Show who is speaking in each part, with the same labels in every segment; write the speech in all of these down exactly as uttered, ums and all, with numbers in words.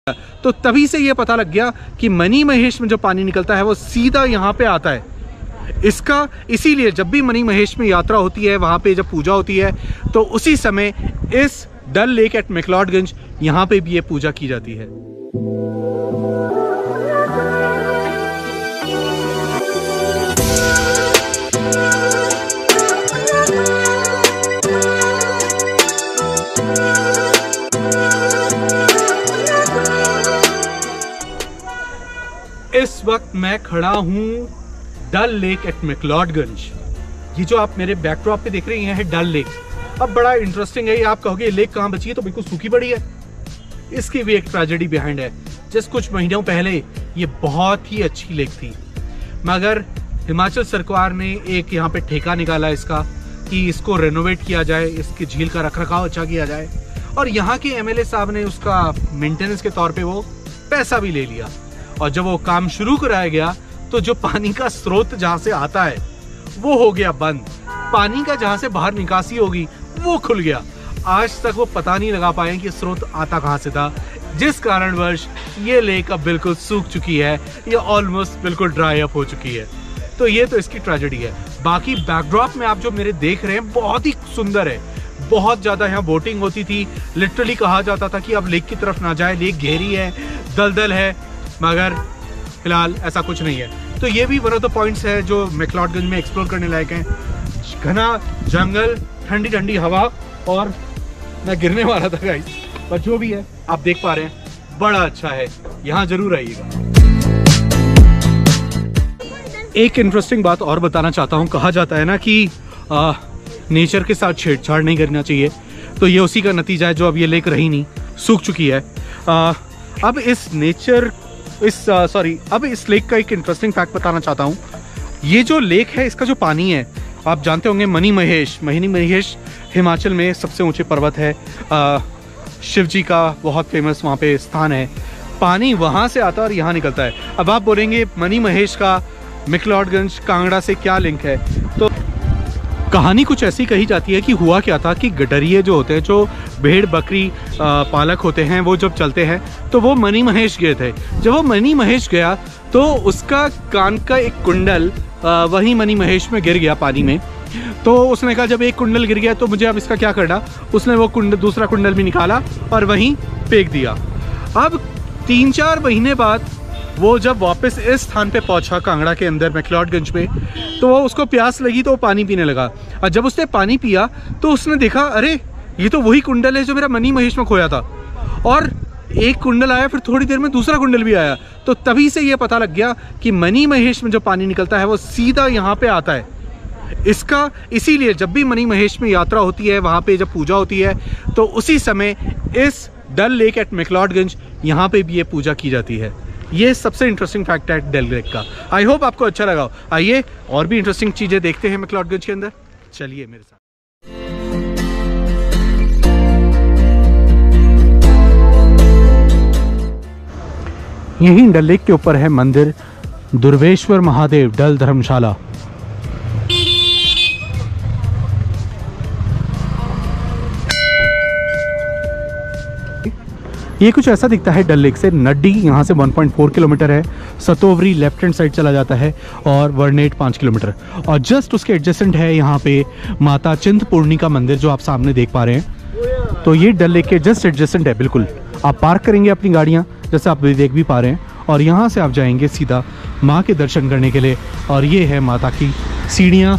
Speaker 1: तो तभी से ये पता लग गया कि मनी महेश में जो पानी निकलता है वो सीधा यहाँ पे आता है। इसका इसीलिए जब भी मनी महेश में यात्रा होती है, वहाँ पे जब पूजा होती है, तो उसी समय इस डल लेक एट मैक्लोडगंज यहाँ पे भी ये पूजा की जाती है। इस वक्त मैं खड़ा हूँ डल लेक एट मैक्लोडगंज। ये जो आप मेरे बैकड्रॉप पे देख रहे हैं है डल लेक। अब बड़ा इंटरेस्टिंग है, ये आप कहोगे ये लेक कहाँ बची है, तो बिल्कुल सूखी पड़ी है। इसकी भी एक ट्रेजेडी बिहाइंड है। जस्ट कुछ महीनों पहले ये बहुत ही अच्छी लेक थी, मगर हिमाचल सरकार ने एक यहाँ पे ठेका निकाला इसका कि इसको रेनोवेट किया जाए, इसकी झील का रखरखाव अच्छा किया जाए, और यहाँ के एमएलए साहब ने उसका मेंटेनेंस के तौर पे वो पैसा भी ले लिया। और जब वो काम शुरू कराया गया तो जो पानी का स्रोत जहाँ से आता है वो हो गया बंद। पानी का जहाँ से बाहर निकासी होगी वो खुल गया। आज तक वो पता नहीं लगा पाए कि स्रोत आता कहाँ से था, जिस कारणवश ये लेक अब बिल्कुल सूख चुकी है, ये ऑलमोस्ट बिल्कुल ड्राई अप हो चुकी है। तो ये तो इसकी ट्रेजेडी है। बाकी बैकड्रॉप में आप जो मेरे देख रहे हैं बहुत ही सुंदर है। बहुत ज्यादा यहाँ बोटिंग होती थी। लिटरली कहा जाता था कि अब लेक की तरफ ना जाए, लेक गहरी है, दलदल है, मगर फिलहाल ऐसा कुछ नहीं है। तो ये भी वन ऑफ द पॉइंट्स है जो मैक्लोडगंज में एक्सप्लोर करने लायक हैं। घना जंगल, ठंडी ठंडी हवा, और मैं गिरने वाला था गाइस, पर जो भी है आप देख पा रहे हैं बड़ा अच्छा है। यहाँ जरूर आइएगा। एक इंटरेस्टिंग बात और बताना चाहता हूँ। कहा जाता है ना कि आ, नेचर के साथ छेड़छाड़ नहीं करना चाहिए, तो ये उसी का नतीजा है जो अब ये लेक रही नहीं, सूख चुकी है। आ, अब इस नेचर इस सॉरी uh, अब इस लेक का एक इंटरेस्टिंग फैक्ट बताना चाहता हूँ। ये जो लेक है, इसका जो पानी है, आप जानते होंगे मनी महेश मनी महेश हिमाचल में सबसे ऊंचे पर्वत है। uh, शिव जी का बहुत फेमस वहाँ पे स्थान है। पानी वहाँ से आता है और यहाँ निकलता है। अब आप बोलेंगे मनी महेश का मैक्लोडगंज कांगड़ा से क्या लिंक है, तो कहानी कुछ ऐसी कही जाती है कि हुआ क्या था कि गडरिये जो होते हैं, जो भेड़ बकरी पालक होते हैं, वो जब चलते हैं तो वो मनी महेश गए थे। जब वो मनी महेश गया तो उसका कान का एक कुंडल वहीं मनी महेश में गिर गया पानी में। तो उसने कहा जब एक कुंडल गिर गया तो मुझे अब इसका क्या करना। उसने वो कुंडल दूसरा कुंडल भी निकाला और वहीं फेंक दिया। अब तीन चार महीने बाद वो जब वापस इस स्थान पे पहुंचा कांगड़ा के अंदर मैक्लोडगंज में, तो वो उसको प्यास लगी तो वो पानी पीने लगा। और जब उसने पानी पिया तो उसने देखा अरे ये तो वही कुंडल है जो मेरा मनी महेश में खोया था। और एक कुंडल आया, फिर थोड़ी देर में दूसरा कुंडल भी आया। तो तभी से ये पता लग गया कि मनी महेश में जो पानी निकलता है वो सीधा यहाँ पे आता है। इसका इसीलिए जब भी मनी महेश में यात्रा होती है, वहाँ पे जब पूजा होती है, तो उसी समय इस डल लेक एट मैक्लोडगंज यहाँ पे भी ये पूजा की जाती है। ये सबसे इंटरेस्टिंग फैक्ट है डल लेक का। आई होप आपको अच्छा लगा। आइए और भी इंटरेस्टिंग चीजें देखते हैं मैक्लोडगंज के अंदर। चलिए मेरे साथ। यहीं डल लेक के ऊपर है मंदिर दुर्वेश्वर महादेव डल धर्मशाला। ये कुछ ऐसा दिखता है डल लेक से। नड्डी यहाँ से वन पॉइंट फोर किलोमीटर है, सतोवरी लेफ्ट हैंड साइड चला जाता है, और वर्नेट पाँच किलोमीटर। और जस्ट उसके एडजेसेंट है यहाँ पे माता चिंतपूर्णी का मंदिर जो आप सामने देख पा रहे हैं। तो ये डल लेक के जस्ट एडजेसेंट है बिल्कुल। आप पार्क करेंगे अपनी गाड़ियाँ, जैसे आप देख भी पा रहे हैं, और यहाँ से आप जाएंगे सीधा माँ के दर्शन करने के लिए। और ये है माता की सीढ़ियाँ।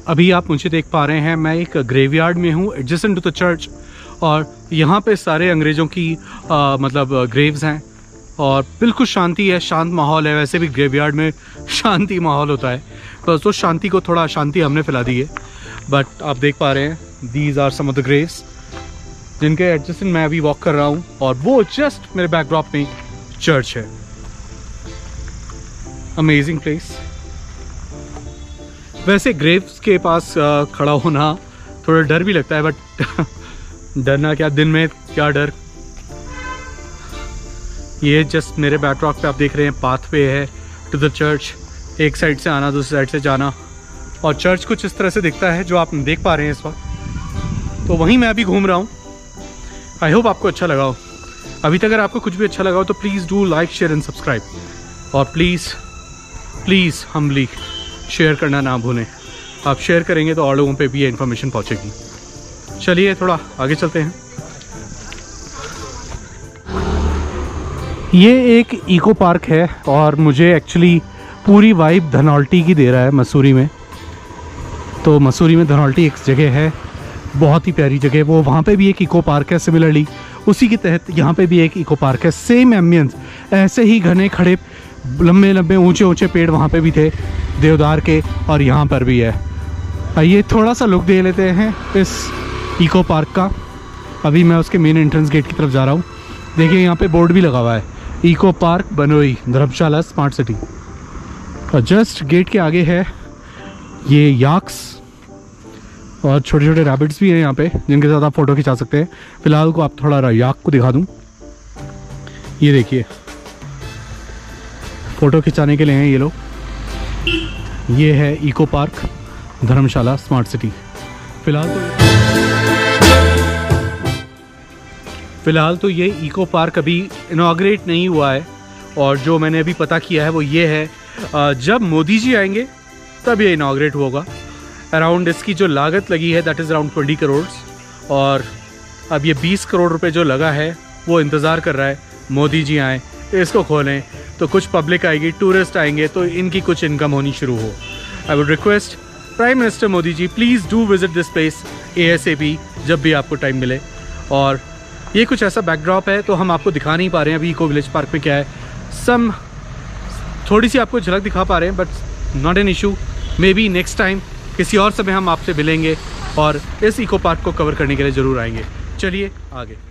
Speaker 1: अभी आप मुझे देख पा रहे हैं, मैं एक ग्रेवयार्ड में हूँ एडजेसेंट टू द चर्च, और यहाँ पे सारे अंग्रेज़ों की आ, मतलब ग्रेव्स हैं और बिल्कुल शांति है, शांत माहौल है। वैसे भी ग्रेवयार्ड में शांति माहौल होता है, बस तो शांति को थोड़ा शांति हमने फैला दी है। बट आप देख पा रहे हैं, these are some of the graves जिनके एडजेसेंट मैं अभी वॉक कर रहा हूँ, और वो जस्ट मेरे बैकड्रॉप में चर्च है। Amazing place. वैसे ग्रेव्स के पास खड़ा होना थोड़ा डर भी लगता है, बट डरना क्या, दिन में क्या डर। ये जस्ट मेरे बैकड्रॉप पे आप देख रहे हैं पाथवे है टू द चर्च। एक साइड से आना, दूसरी साइड से जाना, और चर्च कुछ इस तरह से दिखता है जो आप देख पा रहे हैं इस वक्त। तो वहीं मैं अभी घूम रहा हूँ। आई होप आपको अच्छा लगा हो। अभी तक अगर आपको कुछ भी अच्छा लगा हो तो please do like, share and subscribe, और प्लीज़ प्लीज़ हम्बली शेयर करना ना भूलें। आप शेयर करेंगे तो और लोगों पे भी ये इन्फॉर्मेशन पहुंचेगी। चलिए थोड़ा आगे चलते हैं। ये एक इको पार्क है और मुझे एक्चुअली पूरी वाइब धनौल्टी की दे रहा है मसूरी में। तो मसूरी में धनौल्टी एक जगह है, बहुत ही प्यारी जगह। वो वहाँ पे भी एक इको पार्क है, सिमिलरली उसी के तहत यहाँ पे भी एक इको पार्क है। सेम एम्बियंस, ऐसे ही घने खड़े लंबे लंबे ऊंचे ऊंचे पेड़ वहाँ पे भी थे देवदार के, और यहाँ पर भी है। आइए थोड़ा सा लुक दे लेते हैं इस इको पार्क का। अभी मैं उसके मेन एंट्रेंस गेट की तरफ जा रहा हूँ। देखिए यहाँ पे बोर्ड भी लगा हुआ है, इको पार्क बनोई धर्मशाला स्मार्ट सिटी। और जस्ट गेट के आगे है ये याक्स, और छोटे छोटे रैबिट्स भी हैं यहाँ पे जिनके साथ आप फ़ोटो खिंचा सकते हैं। फिलहाल को आप थोड़ा याक को दिखा दूँ। ये देखिए, फ़ोटो खिंचाने के लिए हैं ये लोग। ये है eco park Dharamshala smart city. फिलहाल तो फिलहाल तो ये इको पार्क अभी इनॉग्रेट नहीं हुआ है, और जो मैंने अभी पता किया है वो ये है जब मोदी जी आएंगे तब ये इनॉग्रेट होगा। अराउंड इसकी जो लागत लगी है that is around twenty crore, और अब ये बीस करोड़ रुपए जो लगा है वो इंतज़ार कर रहा है मोदी जी आएँ, इसको खोलें तो कुछ पब्लिक आएगी, टूरिस्ट आएंगे, तो इनकी कुछ इनकम होनी शुरू हो। I would request prime minister Modi ji, please do visit this place A S A P जब भी आपको टाइम मिले। और ये कुछ ऐसा बैकड्रॉप है तो हम आपको दिखा नहीं पा रहे हैं अभी इको विलेज पार्क में क्या है। सम थोड़ी सी आपको झलक दिखा पा रहे हैं, but not an issue. Maybe next time किसी और समय हम आपसे मिलेंगे और इस इको पार्क को कवर करने के लिए ज़रूर आएंगे। चलिए आगे।